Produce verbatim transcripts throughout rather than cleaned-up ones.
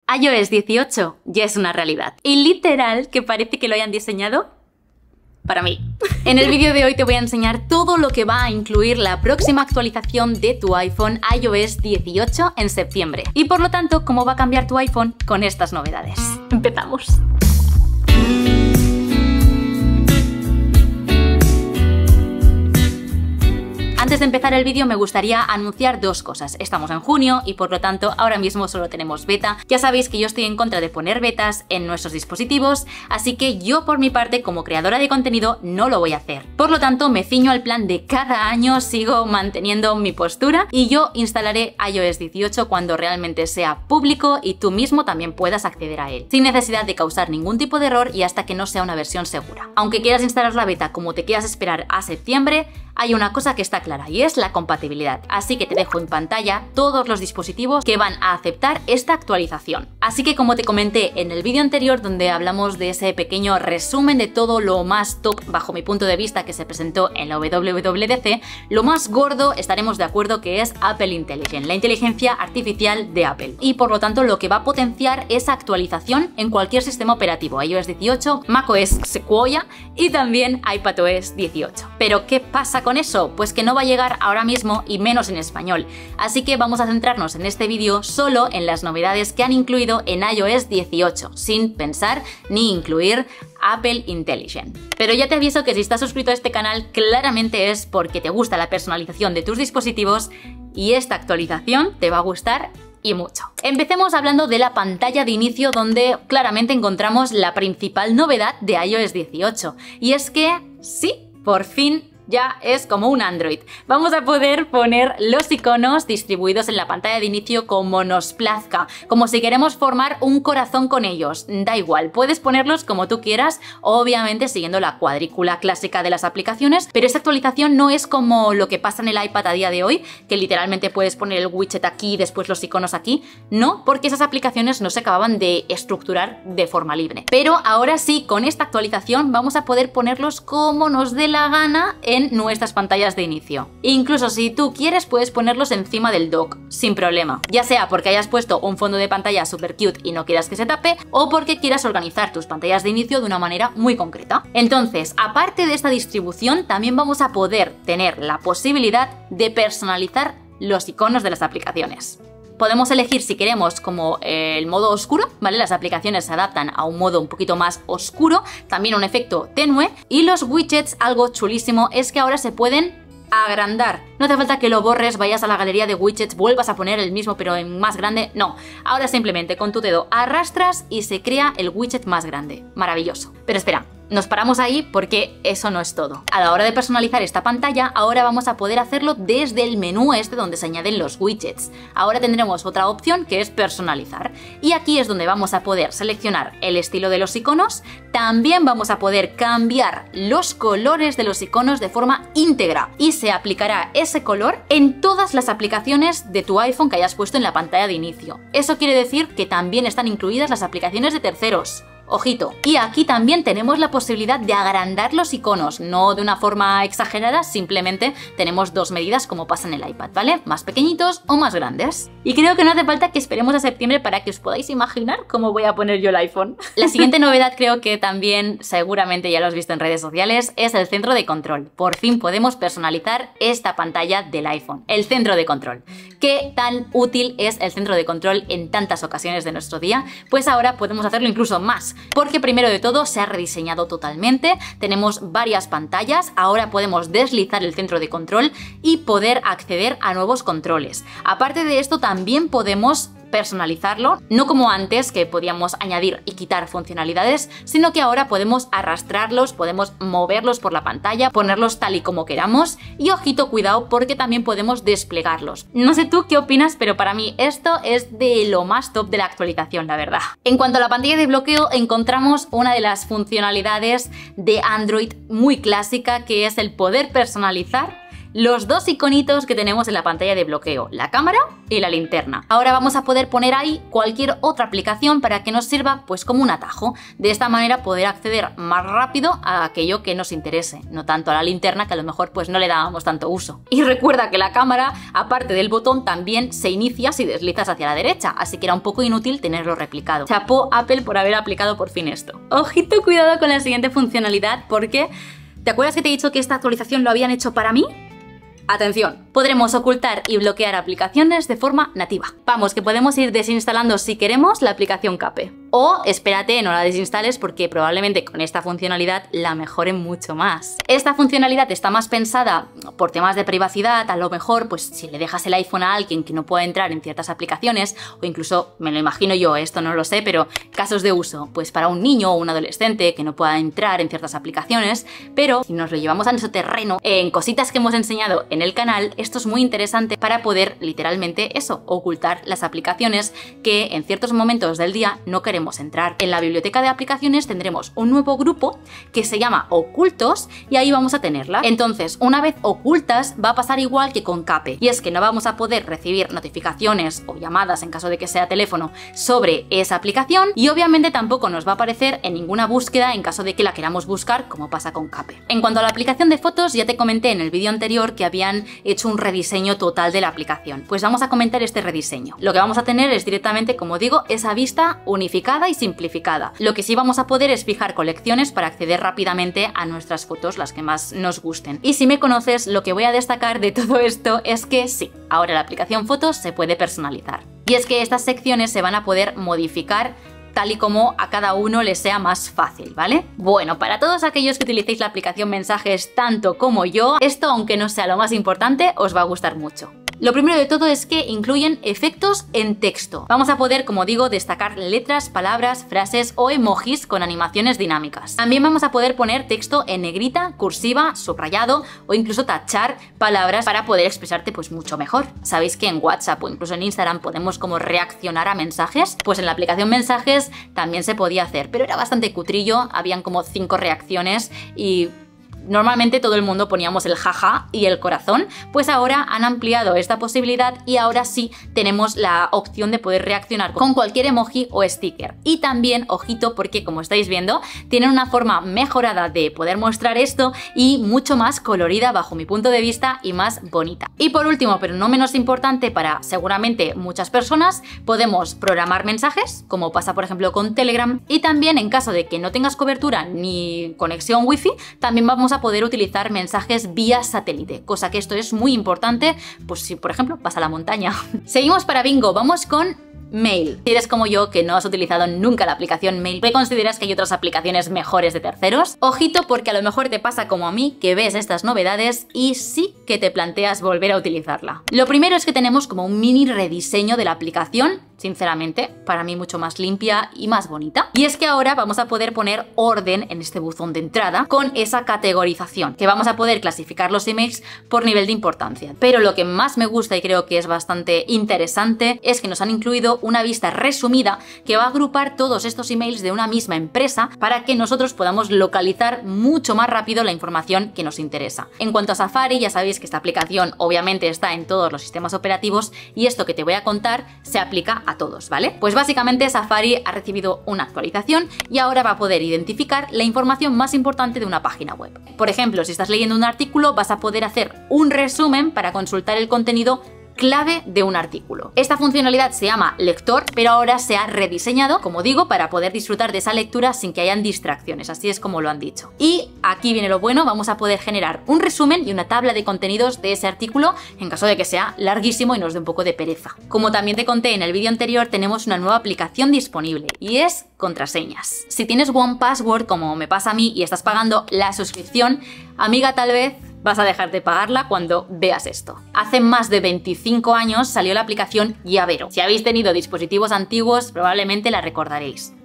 iOS dieciocho ya es una realidad. Y literal que parece que lo hayan diseñado para mí. En el vídeo de hoy te voy a enseñar todo lo que va a incluir la próxima actualización de tu iPhone iOS dieciocho en septiembre. Y por lo tanto, cómo va a cambiar tu iPhone con estas novedades. Empezamos. Antes de empezar el vídeo me gustaría anunciar dos cosas. Estamos en junio y por lo tanto ahora mismo solo tenemos beta. Ya sabéis que yo estoy en contra de poner betas en nuestros dispositivos, así que yo por mi parte como creadora de contenido no lo voy a hacer. Por lo tanto me ciño al plan de cada año, sigo manteniendo mi postura y yo instalaré iOS dieciocho cuando realmente sea público y tú mismo también puedas acceder a él, sin necesidad de causar ningún tipo de error y hasta que no sea una versión segura. Aunque quieras instalar la beta como te quieras esperar a septiembre, hay una cosa que está clara y es la compatibilidad, así que te dejo en pantalla todos los dispositivos que van a aceptar esta actualización. Así que como te comenté en el vídeo anterior donde hablamos de ese pequeño resumen de todo lo más top bajo mi punto de vista que se presentó en la W W D C, lo más gordo estaremos de acuerdo que es Apple Intelligence, la inteligencia artificial de Apple, y por lo tanto lo que va a potenciar esa actualización en cualquier sistema operativo, iOS dieciocho, macOS Sequoia y también iPadOS dieciocho. Pero ¿qué pasa con eso? Pues que no va a llegar ahora mismo y menos en español, así que vamos a centrarnos en este vídeo solo en las novedades que han incluido en iOS dieciocho, sin pensar ni incluir Apple Intelligence. Pero ya te aviso que si estás suscrito a este canal claramente es porque te gusta la personalización de tus dispositivos y esta actualización te va a gustar y mucho. Empecemos hablando de la pantalla de inicio donde claramente encontramos la principal novedad de iOS dieciocho y es que sí, por fin ya es como un Android. Vamos a poder poner los iconos distribuidos en la pantalla de inicio como nos plazca, como si queremos formar un corazón con ellos. Da igual, puedes ponerlos como tú quieras, obviamente siguiendo la cuadrícula clásica de las aplicaciones, pero esta actualización no es como lo que pasa en el iPad a día de hoy, que literalmente puedes poner el widget aquí y después los iconos aquí. No, porque esas aplicaciones no se acababan de estructurar de forma libre. Pero ahora sí, con esta actualización vamos a poder ponerlos como nos dé la gana en nuestras pantallas de inicio. Incluso si tú quieres puedes ponerlos encima del dock, sin problema. Ya sea porque hayas puesto un fondo de pantalla super cute y no quieras que se tape, o porque quieras organizar tus pantallas de inicio de una manera muy concreta. Entonces, aparte de esta distribución, también vamos a poder tener la posibilidad de personalizar los iconos de las aplicaciones. Podemos elegir si queremos como el modo oscuro, ¿vale? Las aplicaciones se adaptan a un modo un poquito más oscuro, también un efecto tenue, y los widgets, algo chulísimo, es que ahora se pueden agrandar. No hace falta que lo borres, vayas a la galería de widgets, vuelvas a poner el mismo pero en más grande, no. Ahora simplemente con tu dedo arrastras y se crea el widget más grande. Maravilloso. Pero espera, nos paramos ahí porque eso no es todo. A la hora de personalizar esta pantalla, ahora vamos a poder hacerlo desde el menú este donde se añaden los widgets. Ahora tendremos otra opción que es personalizar. Y aquí es donde vamos a poder seleccionar el estilo de los iconos. También vamos a poder cambiar los colores de los iconos de forma íntegra. Y se aplicará ese color en todas las aplicaciones de tu iPhone que hayas puesto en la pantalla de inicio. Eso quiere decir que también están incluidas las aplicaciones de terceros. Ojito. Y aquí también tenemos la posibilidad de agrandar los iconos, no de una forma exagerada, simplemente tenemos dos medidas como pasa en el iPad, ¿vale? Más pequeñitos o más grandes. Y creo que no hace falta que esperemos a septiembre para que os podáis imaginar cómo voy a poner yo el iPhone. La siguiente novedad, creo que también seguramente ya lo has visto en redes sociales, es el centro de control. Por fin podemos personalizar esta pantalla del iPhone, el centro de control. ¿Qué tan útil es el centro de control en tantas ocasiones de nuestro día? Pues ahora podemos hacerlo incluso más. Porque primero de todo se ha rediseñado totalmente, tenemos varias pantallas, ahora podemos deslizar el centro de control y poder acceder a nuevos controles. Aparte de esto también podemos personalizarlo, no como antes que podíamos añadir y quitar funcionalidades, sino que ahora podemos arrastrarlos, podemos moverlos por la pantalla, ponerlos tal y como queramos y ojito, cuidado porque también podemos desplegarlos. No sé tú qué opinas, pero para mí esto es de lo más top de la actualización, la verdad. En cuanto a la pantalla de bloqueo, encontramos una de las funcionalidades de Android muy clásica, que es el poder personalizar los dos iconitos que tenemos en la pantalla de bloqueo, la cámara y la linterna. Ahora vamos a poder poner ahí cualquier otra aplicación para que nos sirva pues como un atajo. De esta manera poder acceder más rápido a aquello que nos interese, no tanto a la linterna que a lo mejor pues no le dábamos tanto uso. Y recuerda que la cámara, aparte del botón, también se inicia si deslizas hacia la derecha, así que era un poco inútil tenerlo replicado. Chapó Apple por haber aplicado por fin esto. Ojito, cuidado con la siguiente funcionalidad porque... ¿te acuerdas que te he dicho que esta actualización lo habían hecho para mí? Atención, podremos ocultar y bloquear aplicaciones de forma nativa. Vamos, que podemos ir desinstalando si queremos la aplicación Cape. O espérate, no la desinstales porque probablemente con esta funcionalidad la mejoren mucho más. Esta funcionalidad está más pensada por temas de privacidad, a lo mejor pues si le dejas el iPhone a alguien que no puede entrar en ciertas aplicaciones, o incluso, me lo imagino yo, esto no lo sé, pero casos de uso, pues para un niño o un adolescente que no pueda entrar en ciertas aplicaciones, pero si nos lo llevamos a nuestro terreno, en cositas que hemos enseñado en el canal, esto es muy interesante para poder literalmente eso, ocultar las aplicaciones que en ciertos momentos del día no queremos entrar. En la biblioteca de aplicaciones tendremos un nuevo grupo que se llama Ocultos y ahí vamos a tenerla. Entonces, una vez ocultas, va a pasar igual que con Cape, y es que no vamos a poder recibir notificaciones o llamadas en caso de que sea teléfono sobre esa aplicación, y obviamente tampoco nos va a aparecer en ninguna búsqueda en caso de que la queramos buscar, como pasa con Cape. En cuanto a la aplicación de fotos, ya te comenté en el vídeo anterior que habían hecho un rediseño total de la aplicación. Pues vamos a comentar este rediseño. Lo que vamos a tener es directamente, como digo, esa vista unificada y simplificada. Lo que sí vamos a poder es fijar colecciones para acceder rápidamente a nuestras fotos, las que más nos gusten. Y si me conoces, lo que voy a destacar de todo esto es que sí, ahora la aplicación Fotos se puede personalizar. Y es que estas secciones se van a poder modificar tal y como a cada uno les sea más fácil, ¿vale? Bueno, para todos aquellos que utilicéis la aplicación Mensajes tanto como yo, esto, aunque no sea lo más importante, os va a gustar mucho. Lo primero de todo es que incluyen efectos en texto. Vamos a poder, como digo, destacar letras, palabras, frases o emojis con animaciones dinámicas. También vamos a poder poner texto en negrita, cursiva, subrayado o incluso tachar palabras para poder expresarte pues mucho mejor. Sabéis que en WhatsApp o incluso en Instagram podemos como reaccionar a mensajes, pues en la aplicación Mensajes también se podía hacer, pero era bastante cutrillo, habían como cinco reacciones y... normalmente todo el mundo poníamos el jaja y el corazón, pues ahora han ampliado esta posibilidad y ahora sí tenemos la opción de poder reaccionar con cualquier emoji o sticker. Y también, ojito, porque como estáis viendo, tienen una forma mejorada de poder mostrar esto y mucho más colorida bajo mi punto de vista y más bonita. Y por último, pero no menos importante para seguramente muchas personas, podemos programar mensajes, como pasa por ejemplo con Telegram, y también en caso de que no tengas cobertura ni conexión wifi, también vamos a poder utilizar mensajes vía satélite, cosa que esto es muy importante, pues si por ejemplo vas a la montaña. Seguimos para bingo, vamos con Mail. Si eres como yo, que no has utilizado nunca la aplicación Mail, ¿te consideras que hay otras aplicaciones mejores de terceros? Ojito, porque a lo mejor te pasa como a mí, que ves estas novedades y sí que te planteas volver a utilizarla. Lo primero es que tenemos como un mini rediseño de la aplicación, sinceramente, para mí mucho más limpia y más bonita. Y es que ahora vamos a poder poner orden en este buzón de entrada con esa categorización, que vamos a poder clasificar los emails por nivel de importancia. Pero lo que más me gusta y creo que es bastante interesante es que nos han incluido una vista resumida que va a agrupar todos estos emails de una misma empresa para que nosotros podamos localizar mucho más rápido la información que nos interesa. En cuanto a Safari, ya sabéis que esta aplicación obviamente está en todos los sistemas operativos y esto que te voy a contar se aplica a todos, ¿vale? Pues básicamente Safari ha recibido una actualización y ahora va a poder identificar la información más importante de una página web. Por ejemplo, si estás leyendo un artículo, vas a poder hacer un resumen para consultar el contenido clave de un artículo. Esta funcionalidad se llama lector, pero ahora se ha rediseñado, como digo, para poder disfrutar de esa lectura sin que hayan distracciones, así es como lo han dicho. Y aquí viene lo bueno, vamos a poder generar un resumen y una tabla de contenidos de ese artículo en caso de que sea larguísimo y nos dé un poco de pereza. Como también te conté en el vídeo anterior, tenemos una nueva aplicación disponible y es contraseñas. Si tienes one password, como me pasa a mí, y estás pagando la suscripción, amiga, tal vez vas a dejar de pagarla cuando veas esto. Hace más de veinticinco años salió la aplicación Llavero. Si habéis tenido dispositivos antiguos, probablemente la recordaréis.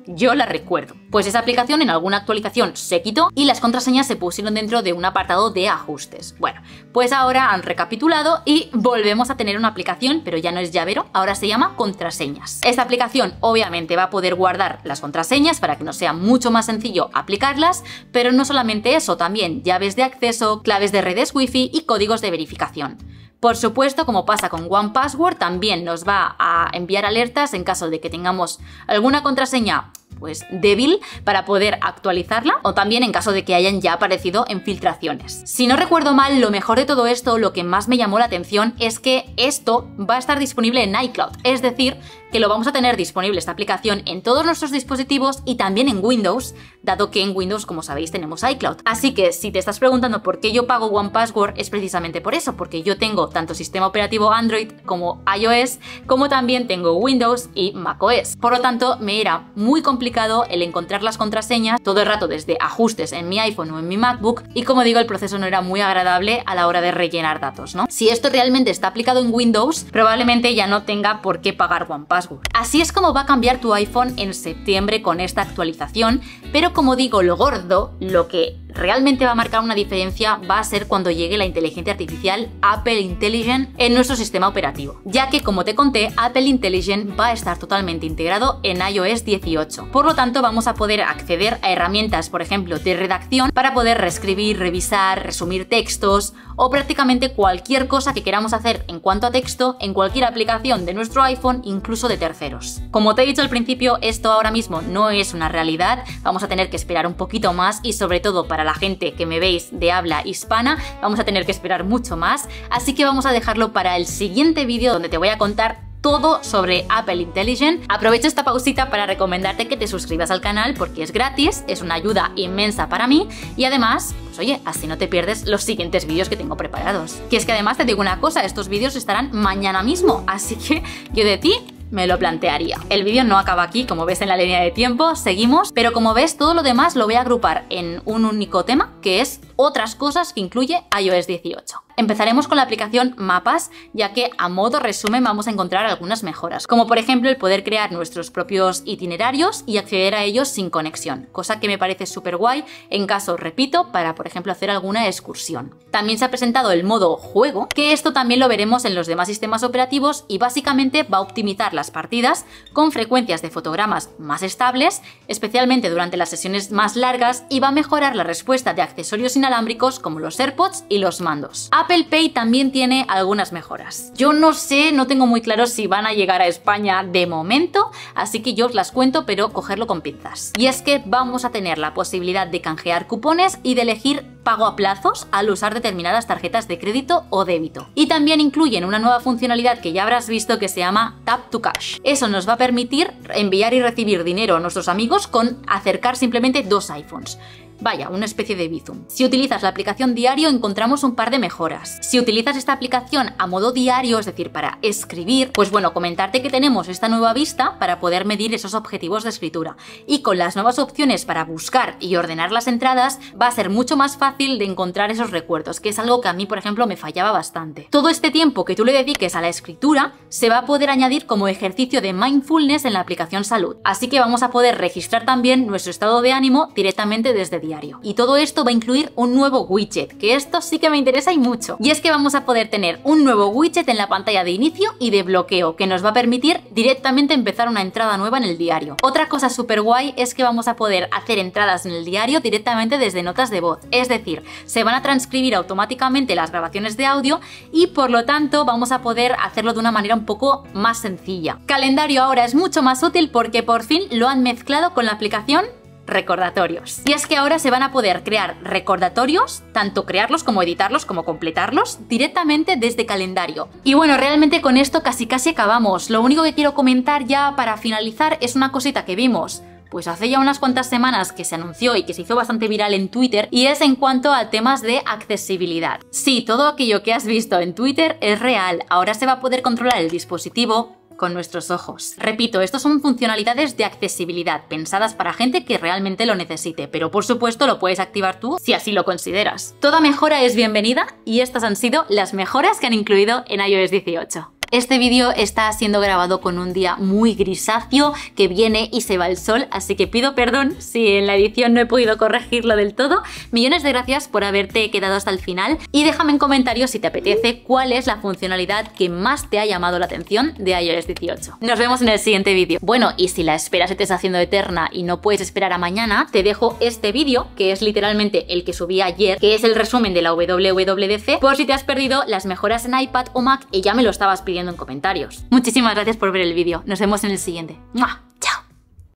yo la recuerdo. Pues esa aplicación en alguna actualización se quitó y las contraseñas se pusieron dentro de un apartado de ajustes. Bueno, pues ahora han recapitulado y volvemos a tener una aplicación, pero ya no es llavero, ahora se llama contraseñas. Esta aplicación obviamente va a poder guardar las contraseñas para que nos sea mucho más sencillo aplicarlas, pero no solamente eso, también llaves de acceso, claves de redes wifi y códigos de verificación. Por supuesto, como pasa con one password, también nos va a enviar alertas en caso de que tengamos alguna contraseña pues débil para poder actualizarla, o también en caso de que hayan ya aparecido en filtraciones. Si no recuerdo mal, lo mejor de todo esto, lo que más me llamó la atención es que esto va a estar disponible en iCloud, es decir, que lo vamos a tener disponible esta aplicación en todos nuestros dispositivos y también en Windows, dado que en Windows, como sabéis, tenemos iCloud. Así que si te estás preguntando por qué yo pago one password, es precisamente por eso, porque yo tengo tanto sistema operativo Android como iOS, como también tengo Windows y macOS. Por lo tanto, me era muy complicado el encontrar las contraseñas todo el rato desde ajustes en mi iPhone o en mi MacBook, y como digo, el proceso no era muy agradable a la hora de rellenar datos, ¿no? Si esto realmente está aplicado en Windows, probablemente ya no tenga por qué pagar one password. Así es como va a cambiar tu iPhone en septiembre con esta actualización, pero como digo, lo gordo, lo que realmente va a marcar una diferencia va a ser cuando llegue la inteligencia artificial Apple Intelligent en nuestro sistema operativo, ya que, como te conté, Apple Intelligent va a estar totalmente integrado en iOS dieciocho. Por lo tanto, vamos a poder acceder a herramientas, por ejemplo, de redacción para poder reescribir, revisar, resumir textos o prácticamente cualquier cosa que queramos hacer en cuanto a texto en cualquier aplicación de nuestro iPhone, incluso de terceros. Como te he dicho al principio, esto ahora mismo no es una realidad, vamos a tener que esperar un poquito más y sobre todo para la gente que me veis de habla hispana, vamos a tener que esperar mucho más, así que vamos a dejarlo para el siguiente vídeo donde te voy a contar todo sobre Apple Intelligent. Aprovecho esta pausita para recomendarte que te suscribas al canal porque es gratis, es una ayuda inmensa para mí y además, pues oye, así no te pierdes los siguientes vídeos que tengo preparados. Que es que además te digo una cosa, estos vídeos estarán mañana mismo, así que yo de ti me lo plantearía. El vídeo no acaba aquí, como ves en la línea de tiempo, seguimos, pero como ves todo lo demás lo voy a agrupar en un único tema, que es otras cosas que incluye iOS dieciocho. Empezaremos con la aplicación Mapas, ya que a modo resumen vamos a encontrar algunas mejoras, como por ejemplo el poder crear nuestros propios itinerarios y acceder a ellos sin conexión, cosa que me parece súper guay en caso, repito, para por ejemplo hacer alguna excursión. También se ha presentado el modo juego, que esto también lo veremos en los demás sistemas operativos y básicamente va a optimizar las partidas con frecuencias de fotogramas más estables, especialmente durante las sesiones más largas, y va a mejorar la respuesta de accesorios inalámbricos como los AirPods y los mandos. Apple Pay también tiene algunas mejoras. Yo no sé, no tengo muy claro si van a llegar a España de momento, así que yo os las cuento, pero cogerlo con pinzas. Y es que vamos a tener la posibilidad de canjear cupones y de elegir pago a plazos al usar determinadas tarjetas de crédito o débito. Y también incluyen una nueva funcionalidad que ya habrás visto que se llama Tap to Cash. Eso nos va a permitir enviar y recibir dinero a nuestros amigos con acercar simplemente dos iPhones. Vaya, una especie de Bizum. Si utilizas la aplicación diario encontramos un par de mejoras. Si utilizas esta aplicación a modo diario, es decir, para escribir, pues bueno, comentarte que tenemos esta nueva vista para poder medir esos objetivos de escritura. Y con las nuevas opciones para buscar y ordenar las entradas va a ser mucho más fácil de encontrar esos recuerdos, que es algo que a mí, por ejemplo, me fallaba bastante. Todo este tiempo que tú le dediques a la escritura se va a poder añadir como ejercicio de mindfulness en la aplicación Salud. Así que vamos a poder registrar también nuestro estado de ánimo directamente desde diario. Y todo esto va a incluir un nuevo widget, que esto sí que me interesa y mucho. Y es que vamos a poder tener un nuevo widget en la pantalla de inicio y de bloqueo, que nos va a permitir directamente empezar una entrada nueva en el diario. Otra cosa súper guay es que vamos a poder hacer entradas en el diario directamente desde notas de voz, es decir, se van a transcribir automáticamente las grabaciones de audio y por lo tanto vamos a poder hacerlo de una manera un poco más sencilla. Calendario ahora es mucho más útil porque por fin lo han mezclado con la aplicación recordatorios. Y es que ahora se van a poder crear recordatorios, tanto crearlos como editarlos como completarlos directamente desde calendario. Y bueno, realmente con esto casi casi acabamos. Lo único que quiero comentar ya para finalizar es una cosita que vimos pues hace ya unas cuantas semanas que se anunció y que se hizo bastante viral en Twitter, y es en cuanto a temas de accesibilidad. Sí, todo aquello que has visto en Twitter es real. Ahora se va a poder controlar el dispositivo con nuestros ojos. Repito, estos son funcionalidades de accesibilidad pensadas para gente que realmente lo necesite, pero por supuesto lo puedes activar tú si así lo consideras. Toda mejora es bienvenida y estas han sido las mejoras que han incluido en iOS dieciocho. Este vídeo está siendo grabado con un día muy grisáceo que viene y se va el sol, así que pido perdón si en la edición no he podido corregirlo del todo. Millones de gracias por haberte quedado hasta el final y déjame en comentarios si te apetece cuál es la funcionalidad que más te ha llamado la atención de i O S dieciocho. Nos vemos en el siguiente vídeo. Bueno, y si la espera se te está haciendo eterna y no puedes esperar a mañana, te dejo este vídeo, que es literalmente el que subí ayer, que es el resumen de la W W D C, por si te has perdido las mejoras en iPad o Mac y ya me lo estabas pidiendo en comentarios. Muchísimas gracias por ver el vídeo. Nos vemos en el siguiente. ¡Mua!